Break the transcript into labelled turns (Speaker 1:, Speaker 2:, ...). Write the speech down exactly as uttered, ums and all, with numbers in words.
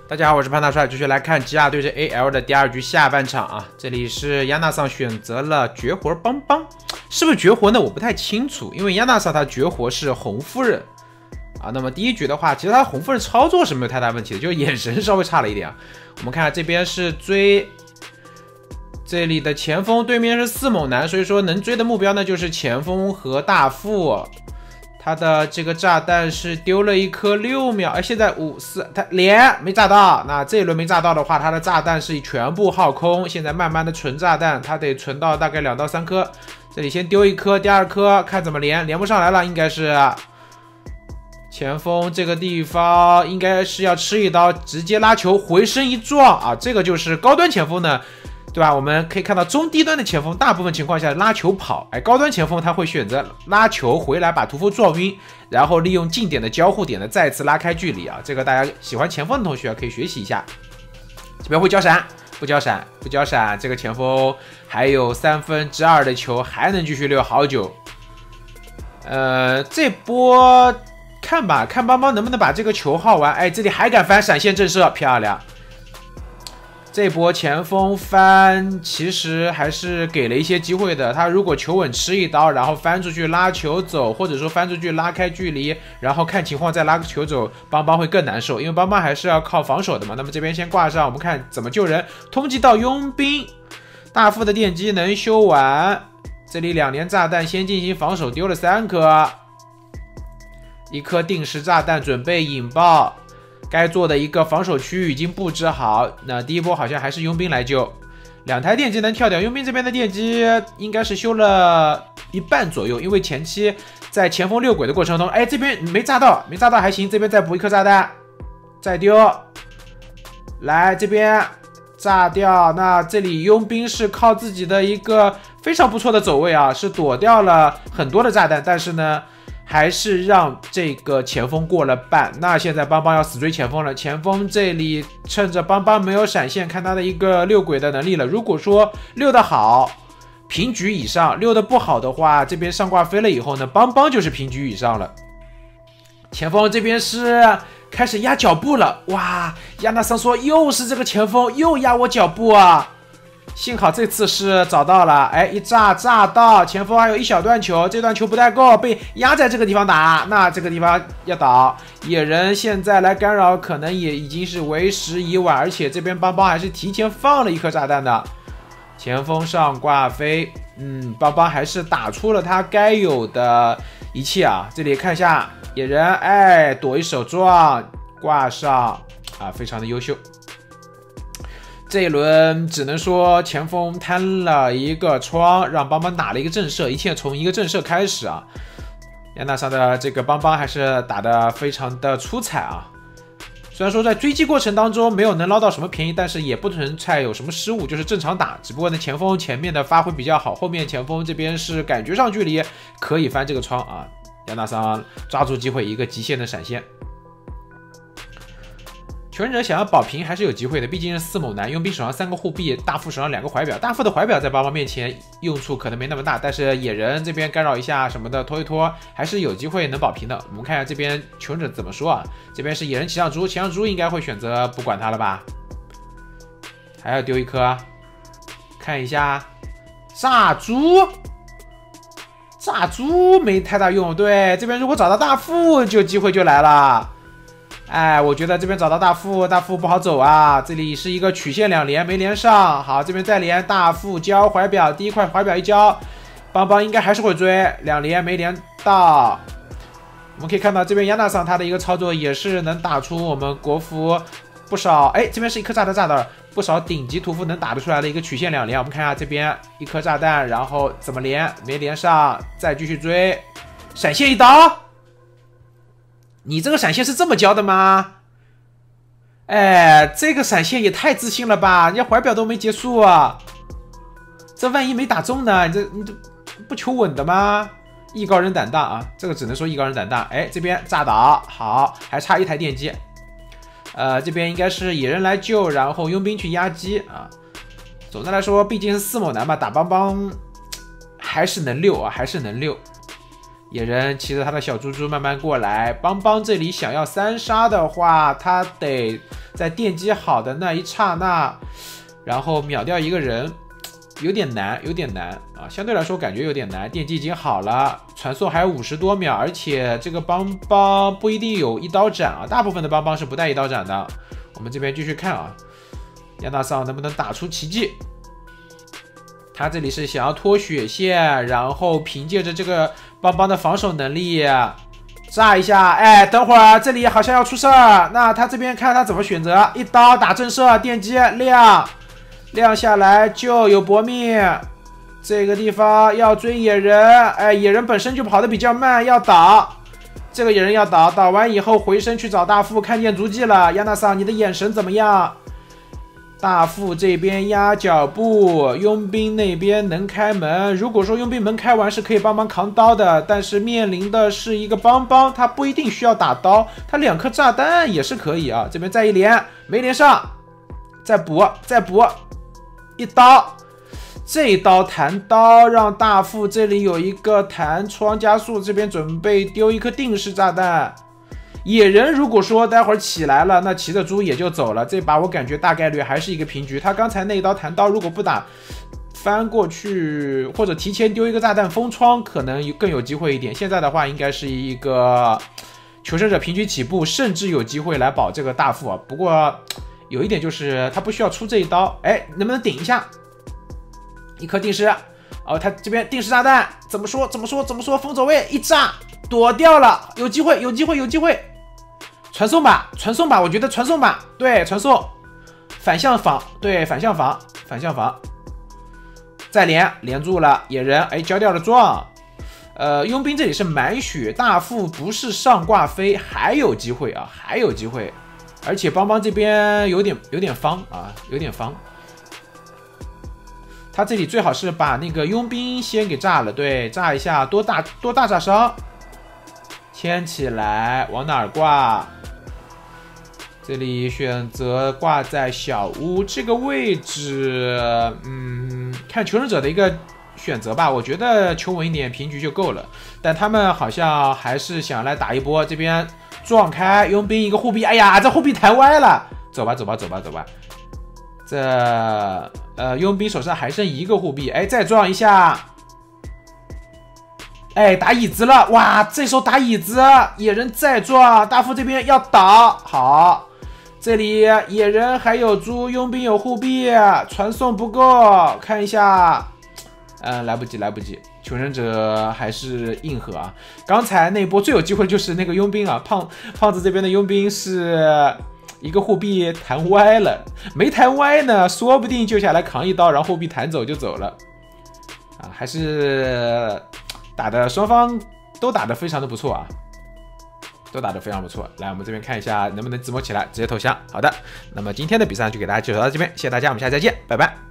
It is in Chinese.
Speaker 1: 大家好，我是潘大帅，继续来看吉亚对阵 A L 的第二局下半场啊。这里是亚纳桑选择了绝活邦邦，是不是绝活呢？我不太清楚，因为亚纳桑他绝活是红夫人啊。那么第一局的话，其实他红夫人操作是没有太大问题的，就眼神稍微差了一点啊。我们看这边是追这里的前锋，对面是四猛男，所以说能追的目标呢就是前锋和大副。他的这个炸弹是丢了一颗六秒，哎，现在五四，他连没炸到。那这一轮没炸到的话，他的炸弹是全部耗空。现在慢慢的存炸弹，他得存到大概两到三颗。这里先丢一颗，第二颗看怎么连，连不上来了，应该是前锋这个地方应该是要吃一刀，直接拉球回身一撞啊，这个就是高端前锋呢。对吧？我们可以看到中低端的前锋大部分情况下拉球跑，哎，高端前锋他会选择拉球回来把屠夫撞晕，然后利用近点的交互点呢再次拉开距离啊。这个大家喜欢前锋的同学可以学习一下。这边会交闪，不交闪，不交闪，这个前锋还有三分之二的球还能继续溜好久。呃，这波看吧，看邦邦能不能把这个球耗完。哎，这里还敢翻闪现震慑，漂亮。这波前锋翻其实还是给了一些机会的，他如果球稳吃一刀，然后翻出去拉球走，或者说翻出去拉开距离，然后看情况再拉个球走，邦邦会更难受，因为邦邦还是要靠防守的嘛。那么这边先挂上，我们看怎么救人，通缉到佣兵，大副的电击能修完，这里两连炸弹先进行防守，丢了三颗，一颗定时炸弹准备引爆。该做的一个防守区域已经布置好，那第一波好像还是佣兵来救，两台电机能跳掉，佣兵这边的电机应该是修了一半左右，因为前期在前锋六轨的过程中，哎，这边没炸到，没炸到还行，这边再补一颗炸弹，再丢，来这边炸掉，那这里佣兵是靠自己的一个非常不错的走位啊，是躲掉了很多的炸弹，但是呢还是让这个前锋过了半。那现在邦邦要死追前锋了，前锋这里趁着邦邦没有闪现，看他的一个溜轨的能力了。如果说溜得好，平局以上；溜得不好的话，这边上挂飞了以后呢，邦邦就是平局以上了。前锋这边是开始压脚步了，哇！亚纳桑说又是这个前锋又压我脚步啊！幸好这次是找到了，哎，一炸炸到前锋还有一小段球，这段球不太够，被压在这个地方打，那这个地方要倒。野人现在来干扰，可能也已经是为时已晚，而且这边邦邦还是提前放了一颗炸弹的。前锋上挂飞，嗯，邦邦还是打出了他该有的一切啊。这里看一下野人，哎，躲一手撞挂上啊，非常的优秀。这一轮只能说前锋摊了一个窗，让邦邦打了一个震慑，一切从一个震慑开始啊。亚纳桑的这个邦邦还是打得非常的出彩啊。虽然说在追击过程当中没有能捞到什么便宜，但是也不存在有什么失误，就是正常打。只不过呢，前锋前面的发挥比较好，后面前锋这边是感觉上距离可以翻这个窗啊。亚纳桑抓住机会，一个极限的闪现。求生者想要保平还是有机会的，毕竟是四猛男，佣兵手上三个护臂，大副手上两个怀表。大副的怀表在邦邦面前用处可能没那么大，但是野人这边干扰一下什么的，拖一拖还是有机会能保平的。我们看一下这边求生者怎么说啊？这边是野人骑上猪，骑上猪应该会选择不管他了吧？还要丢一颗，看一下炸猪，炸猪没太大用。对，这边如果找到大副，就机会就来了。哎，我觉得这边找到大副，大副不好走啊。这里是一个曲线两连没连上，好，这边再连大副交怀表，第一块怀表一交，邦邦应该还是会追，两连没连到。我们可以看到这边亚纳桑他的一个操作也是能打出我们国服不少，哎，这边是一颗炸弹炸到了，不少顶级屠夫能打得出来的一个曲线两连。我们看一下这边一颗炸弹，然后怎么连没连上，再继续追，闪现一刀。你这个闪现是这么教的吗？哎，这个闪现也太自信了吧！人家怀表都没结束啊，这万一没打中呢？你这你这不求稳的吗？艺高人胆大啊，这个只能说艺高人胆大。哎，这边炸倒，好，还差一台电机。呃，这边应该是野人来救，然后佣兵去压机啊。总的来说，毕竟是四猛男嘛，打邦邦还是能溜啊，还是能溜。 野人骑着他的小猪猪慢慢过来，邦邦这里想要三杀的话，他得在电击好的那一刹那，然后秒掉一个人，有点难，有点难啊！相对来说感觉有点难。电击已经好了，传送还有五十多秒，而且这个邦邦不一定有一刀斩啊，大部分的邦邦是不带一刀斩的。我们这边继续看啊，亚纳桑能不能打出奇迹？他这里是想要拖血线，然后凭借着这个邦邦的防守能力炸一下。哎，等会儿这里好像要出事儿，那他这边看他怎么选择，一刀打震慑，电击亮亮下来就有搏命。这个地方要追野人，哎，野人本身就跑得比较慢，要倒。这个野人要倒，倒完以后回身去找大副，看见足迹了。亚纳桑，你的眼神怎么样？大副这边压脚步，佣兵那边能开门。如果说佣兵门开完是可以帮忙扛刀的，但是面临的是一个邦邦，他不一定需要打刀，他两颗炸弹也是可以啊。这边再一连，没连上，再补，再补，一刀，这一刀弹刀让大副这里有一个弹窗加速，这边准备丢一颗定时炸弹。野人如果说待会儿起来了，那骑着猪也就走了。这把我感觉大概率还是一个平局。他刚才那一刀弹刀，如果不打翻过去，或者提前丢一个炸弹封窗，可能更有机会一点。现在的话，应该是一个求生者平局起步，甚至有机会来保这个大副啊。不过有一点就是他不需要出这一刀，哎，能不能顶一下？一颗定时，哦，他这边定时炸弹怎么说？怎么说？怎么说？风走位一炸，躲掉了，有机会，有机会，有机会。传送吧，传送吧，我觉得传送吧，对，传送，反向防，对，反向防，反向防，再连，连住了，野人，哎，交掉了撞，呃，佣兵这里是满血，大副不是上挂飞，还有机会啊，还有机会，而且邦邦这边有点有点方啊，有点方，他这里最好是把那个佣兵先给炸了，对，炸一下，多大多大炸伤，牵起来，往哪儿挂？这里选择挂在小屋这个位置，嗯，看求生者的一个选择吧。我觉得求稳一点，平局就够了。但他们好像还是想来打一波。这边撞开佣兵一个护臂，哎呀，这护臂弹歪了。走吧，走吧，走吧，走吧。这呃，佣兵手上还剩一个护臂，哎，再撞一下。哎，打椅子了，哇，这时候打椅子，野人再撞，大副这边要倒，好。这里野人还有猪，佣兵有护臂，传送不够，看一下，嗯，来不及，来不及，求生者还是硬核啊！刚才那波最有机会就是那个佣兵啊，胖胖子这边的佣兵是一个护臂弹歪了，没弹歪呢，说不定就下来扛一刀，然后护臂弹走就走了，啊，还是打的双方都打得非常的不错啊。都打得非常不错，来我们这边看一下能不能自摸起来，直接投降。好的，那么今天的比赛就给大家介绍到这边，谢谢大家，我们下期再见，拜拜。